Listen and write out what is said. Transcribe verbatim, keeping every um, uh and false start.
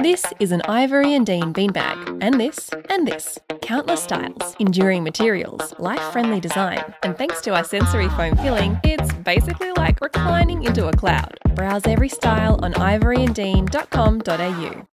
This is an Ivory Deene beanbag, and this, and this. Countless styles, enduring materials, life-friendly design, and thanks to our sensory foam filling, it's basically like reclining into a cloud. Browse every style on ivory and deene dot com dot a u.